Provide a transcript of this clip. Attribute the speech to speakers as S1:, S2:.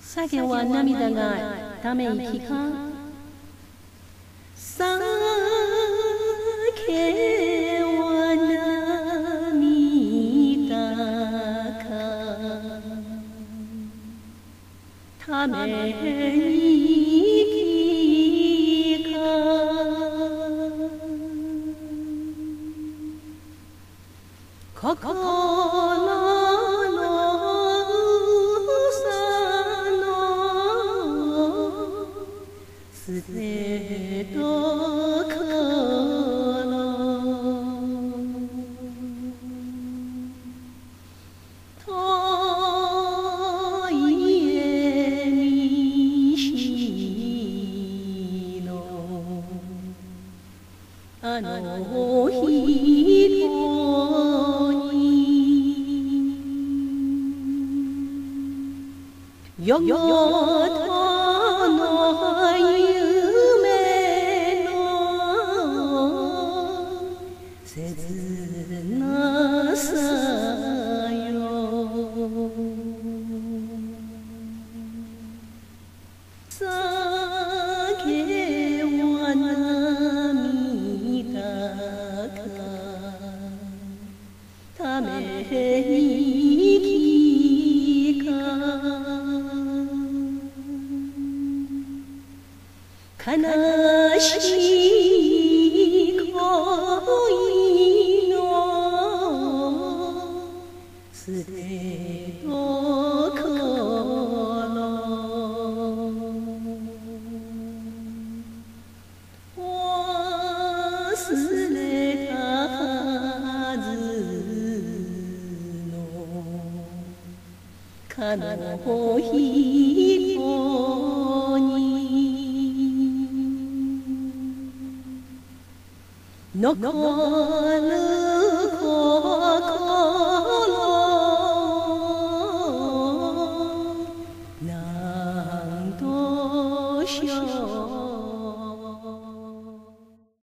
S1: 酒は涙がため息か酒は涙かため息か心捨てどころ遠い西のあの人に夜ごとの切なさよ酒は涙かため息か悲しい恋捨てどころ忘れたはずのかの人に残る心何としよう